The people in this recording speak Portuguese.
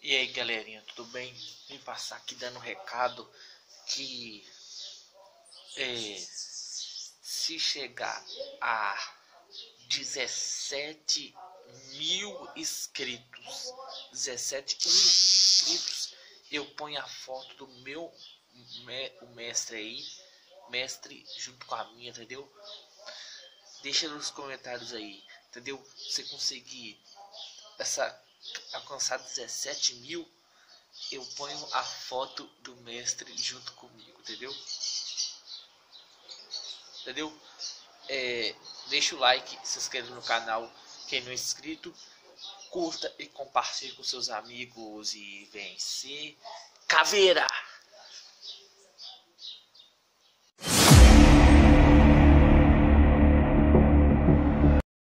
E aí galerinha, tudo bem? Vim passar aqui dando um recado que se chegar a 17 mil inscritos, 17 mil inscritos, eu ponho a foto do meu o mestre aí, mestre junto com a minha, entendeu? Deixa nos comentários aí, entendeu? Se conseguir alcançar 17 mil, eu ponho a foto do mestre junto comigo, entendeu? Deixa o like, se inscreve no canal quem não é inscrito, curta e compartilhe com seus amigos e vencer caveira!